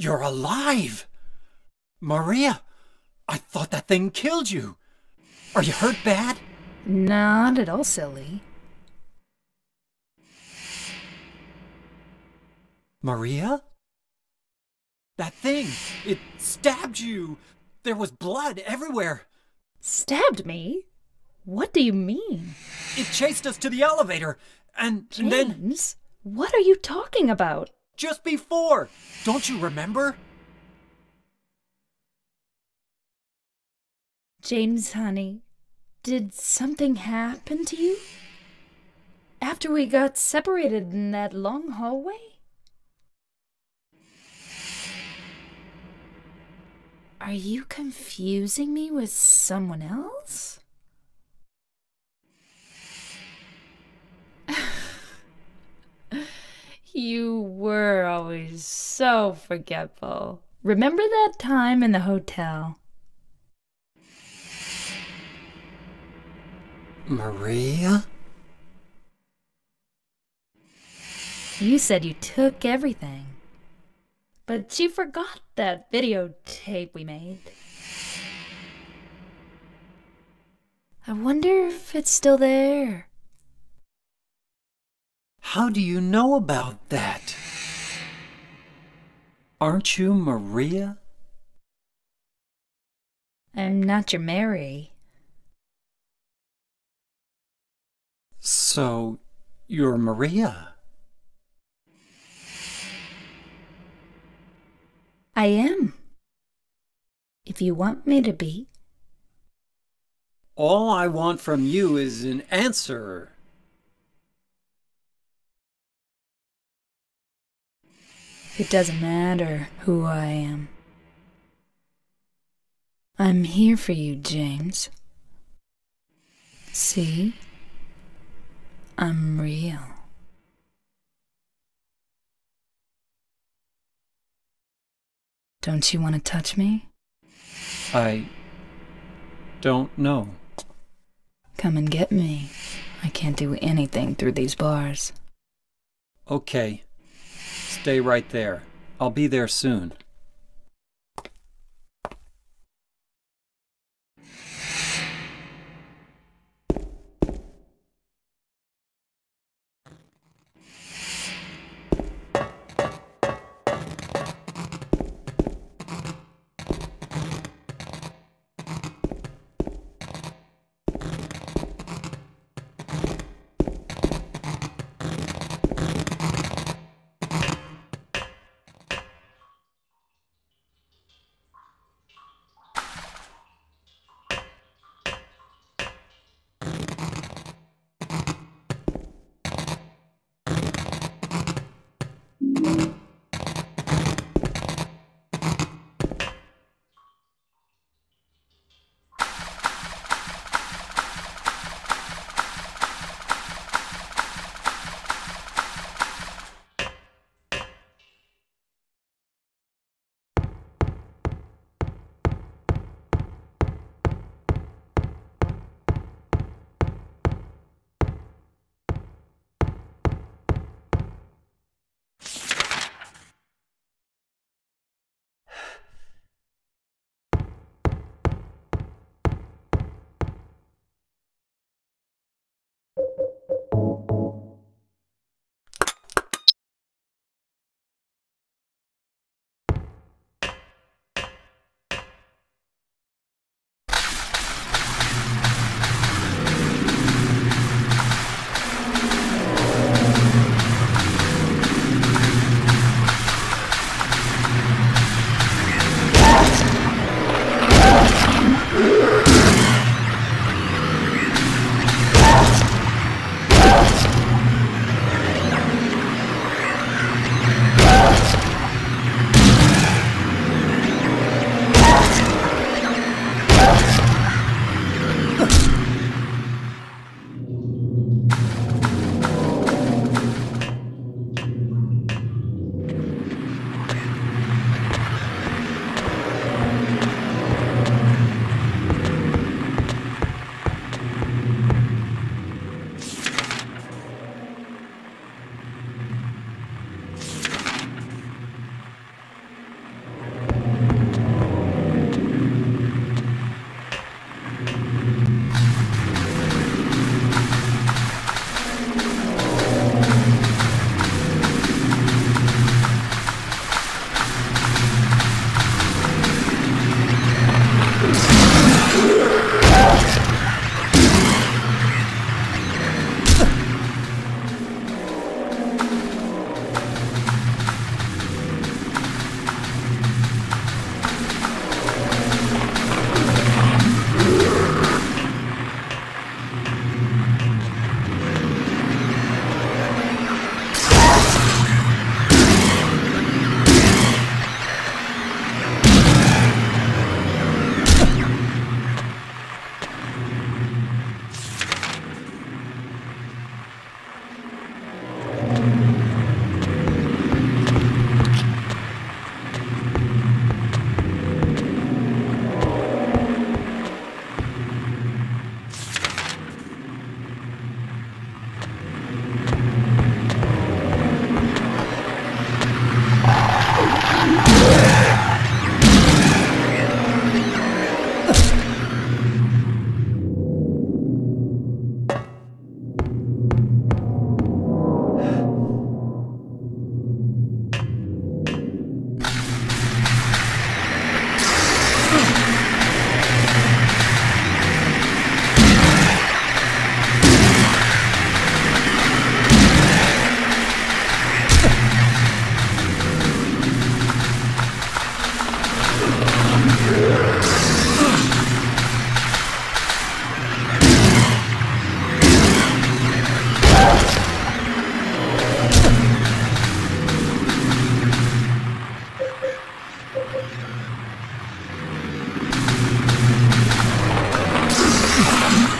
You're alive! Maria, I thought that thing killed you. Are you hurt bad? Not at all, silly. Maria? That thing, it stabbed you. There was blood everywhere. Stabbed me? What do you mean? It chased us to the elevator, and then... James, what are you talking about? Just before! Don't you remember? James, honey, did something happen to you? After we got separated in that long hallway? Are you confusing me with someone else? You were always so forgetful. Remember that time in the hotel? Maria? You said you took everything. But you forgot that videotape we made. I wonder if it's still there. How do you know about that? Aren't you Maria? I'm not your Mary. So, you're Maria? I am. If you want me to be. All I want from you is an answer. It doesn't matter who I am. I'm here for you, James. See? I'm real. Don't you want to touch me? I don't know. Come and get me. I can't do anything through these bars. Okay. Stay right there. I'll be there soon.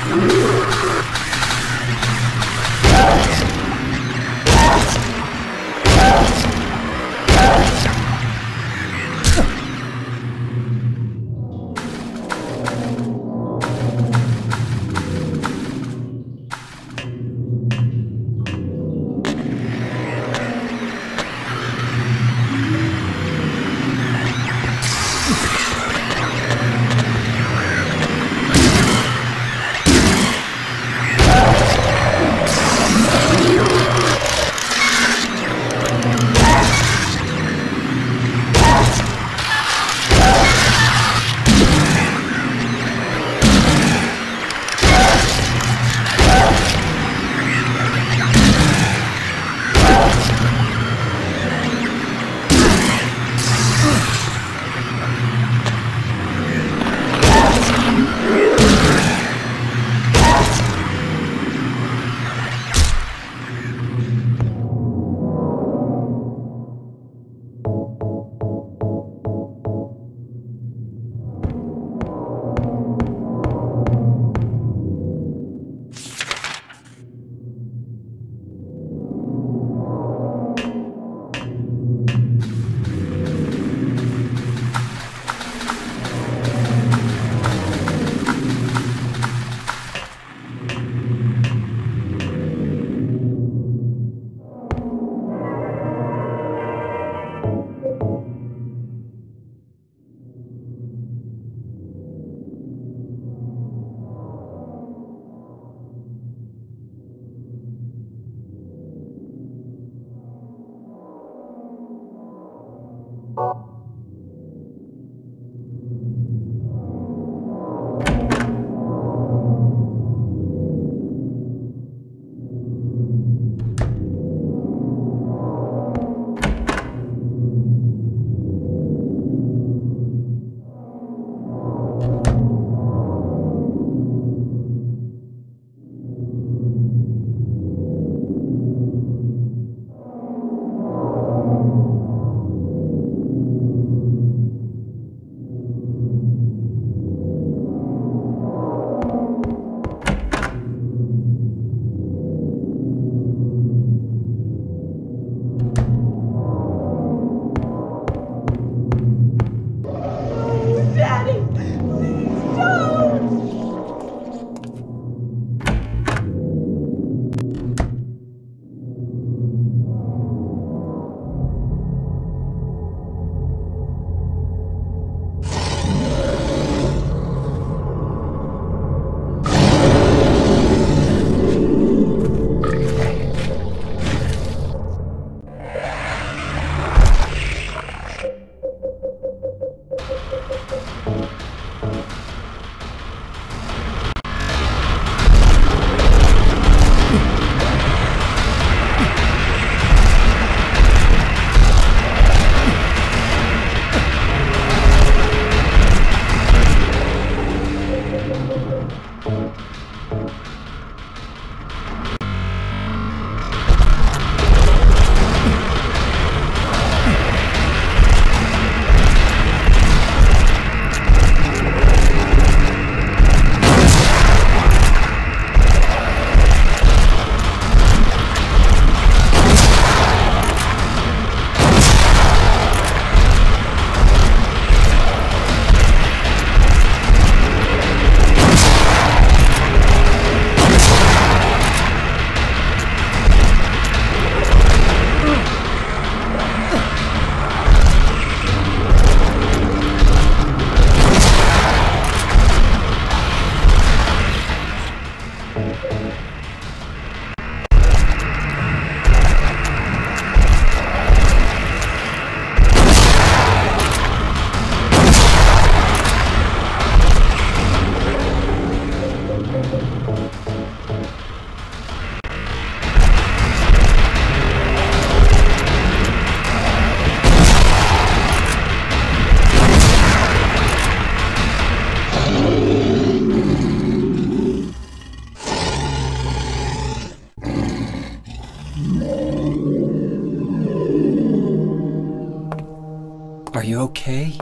Are you okay?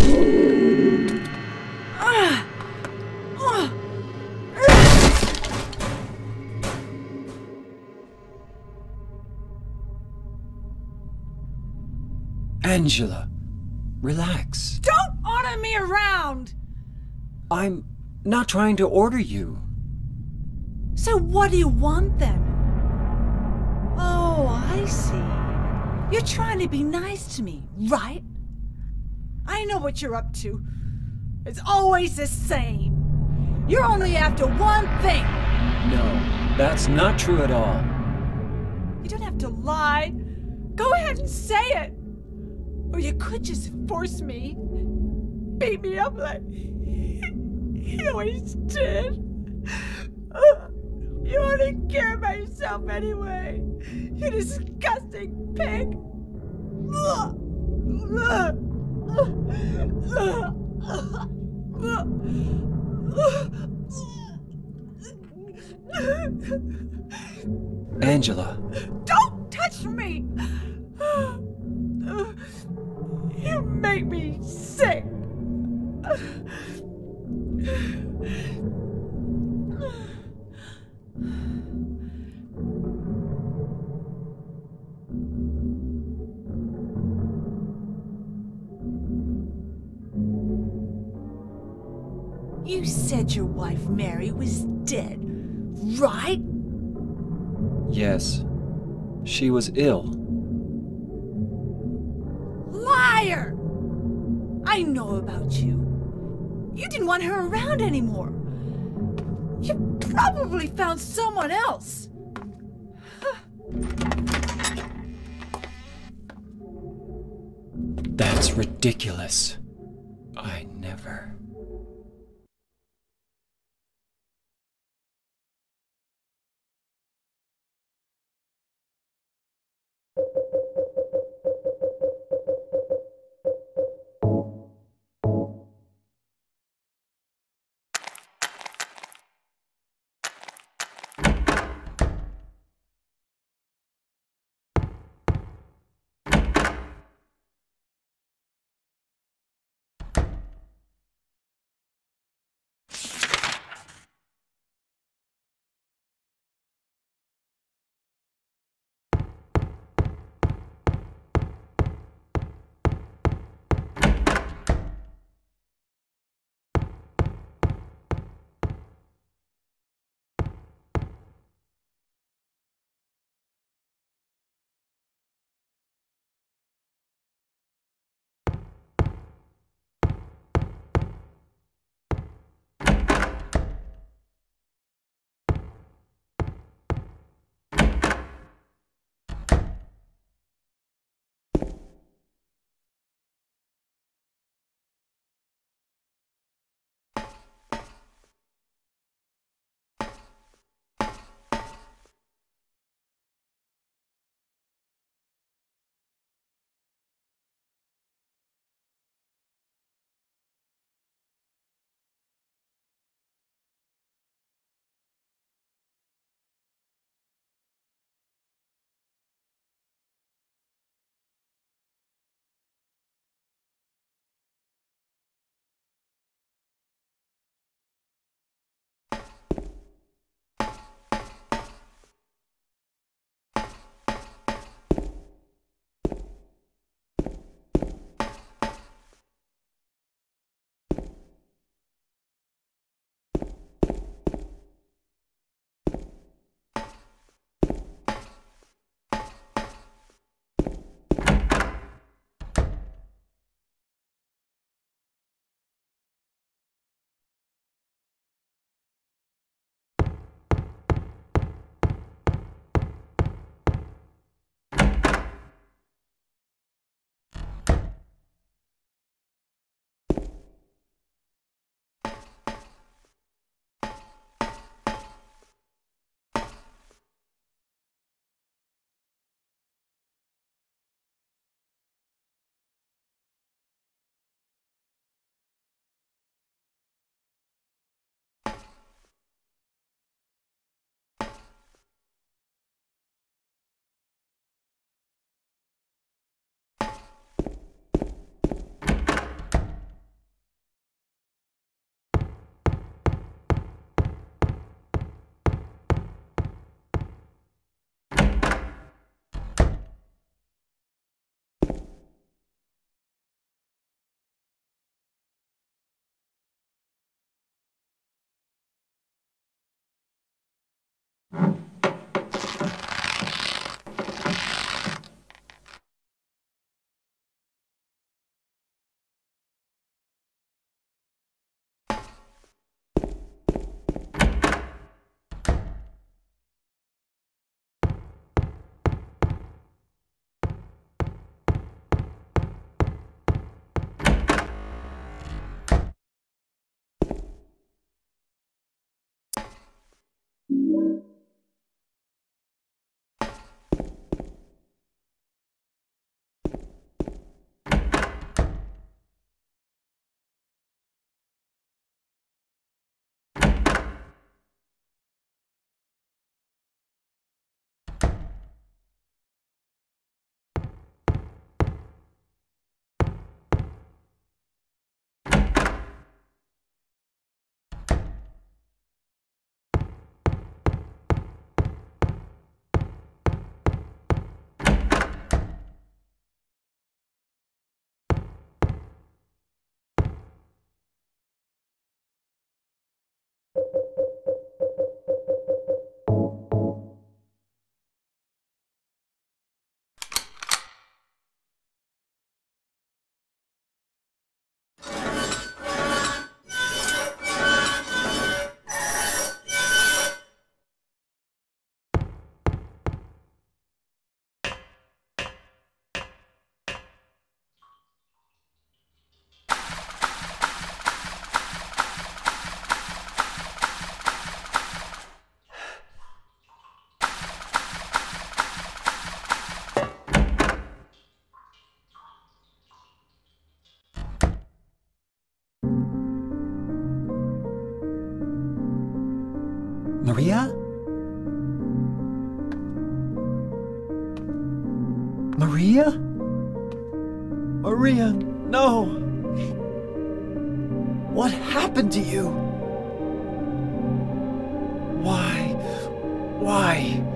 Angela, relax. Don't order me around! I'm not trying to order you. So what do you want then? Oh, I see. You're trying to be nice to me, right? I know what you're up to. It's always the same. You're only after one thing. No, that's not true at all. You don't have to lie. Go ahead and say it. Or you could just force me. Beat me up like you always did. You only care about yourself anyway. You disgusting pig. Angela. Don't touch me! You make me sick. You said your wife Mary was dead, right? Yes, she was ill. Liar! I know about you. You didn't want her around anymore. You probably found someone else. That's ridiculous. I never... Maria? Maria? Maria, no! What happened to you? Why?